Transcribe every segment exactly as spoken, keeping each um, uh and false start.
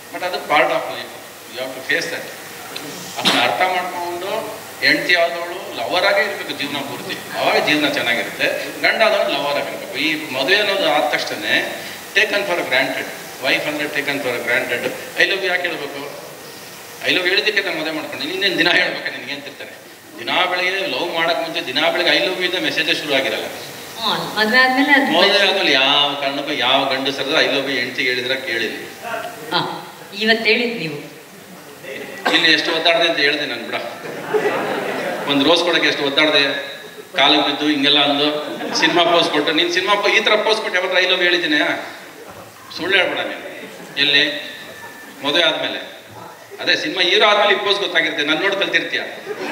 But ಅದು part of life, you have to face that. ಅದನ್ನ ಅರ್ಥ ಮಾಡ್ಕೊಂಡು ಹೆಂಡತಿ ಆದವಳು ಲವರ್ ಆಗೇ ಇರಬೇಕು ಜೀವನ ಪೂರ್ತಿ, ಅವಾಗ ಜೀವನ ಚೆನ್ನಾಗಿರುತ್ತೆ. ಗಂಡ ಆದವಳು ಲವರ್ ಆಗಿರ್ಬೇಕು. ಈ ಮದುವೆ ಅನ್ನೋದು ಆದ ತಕ್ಷಣ ಟೇಕನ್ ಫಾರ್ ಗ್ರಾಂಟೆಡ್, ವೈಫ್ ಅಂದರೆ taken for granted. I love ಯಾಕೆ ಹೇಳ್ಬೇಕು? ಐ ಲವ್ ಹೇಳಿದ್ದಕ್ಕೆ ನಾನು ಮದುವೆ ಮಾಡ್ಕೊಂಡು ಇನ್ನೇನು ದಿನ ಹೇಳ್ಬೇಕು ನಿನಗೆ ಅಂತಿರ್ತಾರೆ. ದಿನಾ ಬೆಳಗ್ಗೆ ಲವ್ ಮಾಡೋಕ್ಕೆ ಮುಂಚೆ ದಿನಾ ಬೆಳಗ್ಗೆ ಐ ಲವ್ ಇಂದ ಮೆಸೇಜೇ ಶುರು ಆಗಿರಲ್ಲ. ಮದುವೆ ಆದ್ಮೇಲೆ ಯಾವ ಕಾರಣಕ್ಕೂ ಯಾವ ಗಂಡಸರದ ಐ ಲವ್ ಹೆಂಡತಿಗೆ ಹೇಳಿದ್ರೆ ಕೇಳಿದ್ವಿ. ಇವತ್ತು ಹೇಳಿದ್ ನೀವು ಇಲ್ಲಿ ಎಷ್ಟು ಒದ್ದಾಡದೆ ಅಂತ ಹೇಳಿದೆ ನಾನು. ಬಿಡ, ಒಂದು ರೋಸ್ ಕೊಡೋಕ್ಕೆ ಎಷ್ಟು ಒದ್ದಾಡದೆ, ಕಾಲಿಗೆ ಬಿದ್ದು ಹಿಂಗೆಲ್ಲ ಅಂದು ಸಿನಿಮಾ ಪೋಸ್ ಕೊಟ್ಟು. ನೀನು ಸಿನಿಮಾ ಈ ಥರ ಪೋಸ್ ಕೊಟ್ಟು ಯಾವತ್ತು ಐ ಲವ್ ಹೇಳಿದ್ದೀನಿ? ಸುಳ್ಳು ಹೇಳ್ಬೇಡ ನೀನು. ಎಲ್ಲಿ ಮದುವೆ ಆದಮೇಲೆ? ಅದೇ ಸಿನಿಮಾ ಹೀರೋ ಆದ್ಮೇಲೆ ಈ ಪೋಸ್ ಗೊತ್ತಾಗಿರುತ್ತೆ. ನಾನು ನೋಡಿ ಕಲ್ತಿರ್ತೀಯ.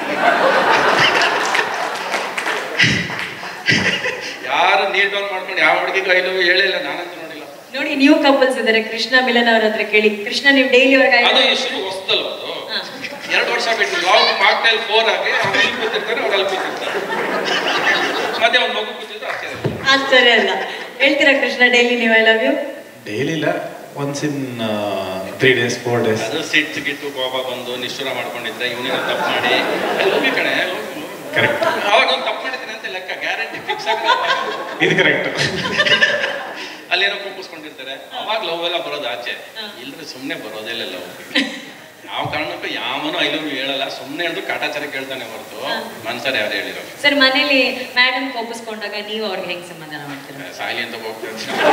ಯಾರು ನೀಟ್ ಡೌನ್ ಮಾಡ್ಕೊಂಡು ಯಾವ ಹುಡುಗಿಗೂ ಐ ಲವ್ ಹೇಳಿಲ್ಲ, ನಾನಂತೂ ನೋಡಿಲ್ಲ. ನೋಡಿ, ನೀವು ಕಪಲ್ಸ್ ಇದ್ದಾರೆ, ಕೃಷ್ಣ ಮಿಲನ್ ಅವ್ರ ಹತ್ರ ಕೇಳಿ. ಕೃಷ್ಣ ನೀವು ಡೈಲಿ ಅವ್ರಿಗೆ ಅದು ಶುರು ಹೊಸದಲ್ಲ, ಅದು ಎರಡು ವರ್ಷ ಬಿಟ್ಟು ಲಾಂಗ್ ಮಾಕ್ಟೈಲ್ ಫೋರ್ ಆಗಿ ಅವ್ರು ಇಲ್ಲಿ ಕೂತಿರ್ತಾರೆ, ಅವ್ರು ಅಲ್ಲಿ ಕೂತಿರ್ತಾರೆ. ಮತ್ತೆ ಅವ್ನು ಮಗು ಕೂತಿದ್ದು ಆಶ್ಚರ್ಯ ಆಶ್ಚರ್ಯ ಅಲ್ಲ. ಹೇಳ್ತೀರಾ ಕೃಷ್ಣ ಡೈಲಿ ನೀವು ಐ ಲವ್ ಯು? ಡೈಲಿ ಇಲ್ಲ, once in three days four days. ಅದು ಸಿಟ್ಟು ಗಿಟ್ಟು ಕೋಪ ಬಂದು ನಿಷ್ಠುರ ಮಾಡ್ಕೊಂಡಿದ್ರೆ ಇವನಿಗೆ ತಪ್ಪು ಮಾಡಿ ಲೋಗಿ ಕಣೆ ಕರೆಕ್ಟ್, ಅವಾಗ ಒಂದು ತಪ್ಪು ಮಾಡಿದ್ದೀನಿ ಅಂತ ಲೆಕ್ಕ, ಗ್ಯಾರಂಟಿ ಫಿಕ್ಸ್ ಆಗಿ ಇದು ಕರೆಕ್ಟ್. ಅಲ್ಲೇನೋ ಕೂಪಿಸ್ಕೊಂಡಿರ್ತಾರೆ, ಅವಾಗ ಲವ್ ಎಲ್ಲ ಬರೋದು ಆಚೆ. ಇಲ್ಲದ್ರೆ ಸುಮ್ಮನೆ ಬರೋದಿಲ್ಲ ಲವ್. ಯಾವ ಕಾರಣಕ್ಕೂ ಯಾವನೂ ಐ ಲವ್ ಯು ಹೇಳಲ್ಲ, ಸುಮ್ಮನೆ ಅಂದ್ರೆ ಕಾಟಾಚಾರ ಕೇಳ್ತಾನೆ ಹೊರತು ಮನ್ಸರ್ ಯಾರು ಹೇಳಿರೋ. ಸರ್, ಮನೇಲಿ ಮೇಡಮ್ ಕೋಪಿಸ್ಕೊಂಡಾಗ ನೀವು ಅವ್ರಿಗೆ ಹೆಂಗ್ ಸಮಾಧಾನ ಮಾಡ್ತೀರಾ? ಸಾಯ್ಲಿ ಅಂತ ಹೋಗ್ತಾರೆ.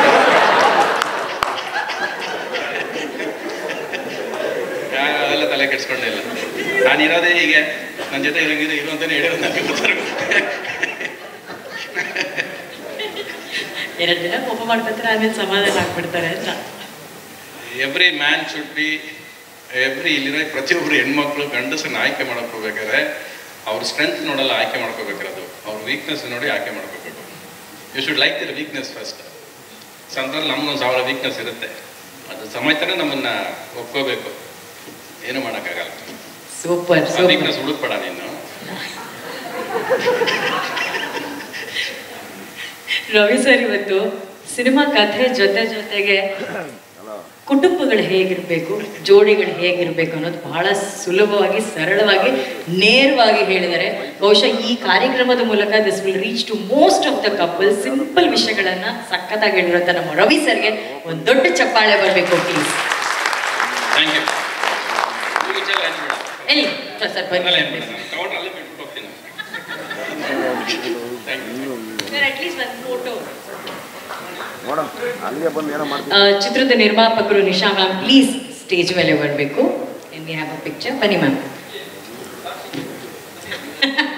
ಅದೆಲ್ಲ ತಲೆ ಕೆಡ್ಸ್ಕೊಂಡಿಲ್ಲ. ನಾನು ಇರೋದೇ ಹೀಗೆ, ನನ್ನ ಜೊತೆ ಇರಂಗಿದೆ ಇರು ಅಂತಾನೆ ಹೇಳಿರೋದು ನನಗೆ ಗೊತ್ತಾಗ. ಎರಡು ದಿನ ಕೋಪ ಮಾಡ್ಕೊತಾರೆ, ಆಮೇಲೆ ಸಮಾಧಾನ ಆಗ್ಬಿಡ್ತಾರೆ ಅಂತ. Every man should be every ಇಲ್ಲಿರೋ ಪ್ರತಿಯೊಬ್ಬರು ಹೆಣ್ಮಕ್ಳು ಗಂಡಸನ್ನ ಆಯ್ಕೆ ಮಾಡ್ಕೋಬೇಕಾದ್ರೆ ಅವ್ರ ಸ್ಟ್ರೆಂತ್ ನೋಡಲ್ಲ ಆಯ್ಕೆ ಮಾಡ್ಕೋಬೇಕಿರೋದು, ಅವ್ರ ವೀಕ್ನೆಸ್ ನೋಡಿ ಆಯ್ಕೆ ಮಾಡ್ಕೋಬೇಕು. You should like their weakness first. ಸಂದ್ರಲ್ಲಿ ನಮ್ಗೊಂದು ಸಾವಿರ ವೀಕ್ನೆಸ್ ಇರುತ್ತೆ, ಅದು ಸಮೇತನೇ ನಮ್ಮನ್ನ ಒಪ್ಕೋಬೇಕು, ಏನು ಮಾಡೋಕ್ಕಾಗಲ್ಲ. ಸೂಪರ್. ವೀಕ್ನೆಸ್ ಹುಡುಕ್ಬೇಡ ನೀನು. ರವಿ ಸರ್, ಇವತ್ತು ಸಿನಿಮಾ ಕಥೆ ಜೊತೆ ಜೊತೆಗೆ ಕುಟುಂಬಗಳು ಹೇಗಿರ್ಬೇಕು, ಜೋಡಿಗಳು ಹೇಗಿರ್ಬೇಕು ಅನ್ನೋದು ಬಹಳ ಸುಲಭವಾಗಿ, ಸರಳವಾಗಿ, ನೇರವಾಗಿ ಹೇಳಿದ್ದಾರೆ. ಬಹುಶಃ ಈ ಕಾರ್ಯಕ್ರಮದ ಮೂಲಕ this will reach to most of the couple. Simple ವಿಷಯಗಳನ್ನ ಸಖತ್ತಾಗಿ ಹೇಳಿರೋಂಥ ನಮ್ಮ ರವಿ ಸರ್ಗೆ ಒಂದು ದೊಡ್ಡ ಚಪ್ಪಾಳೆ ಬರಬೇಕು ಪ್ಲೀಸ್. Thank you. ಎಲ್ಲಿ ಸರ್ ಬನ್ನಿ ಸರ್, ಅಟ್ಲೀಸ್ಟ್ ಒಂದು ಫೋಟೋ. ಚಿತ್ರದ ನಿರ್ಮಾಪಕರು ನಿಶಾ ಮ್ಯಾಮ್ ಪ್ಲೀಸ್ ಸ್ಟೇಜ್ ಮೇಲೆ ಬರಬೇಕು. We have a picture. ಬನ್ನಿ ಮ್ಯಾಮ್.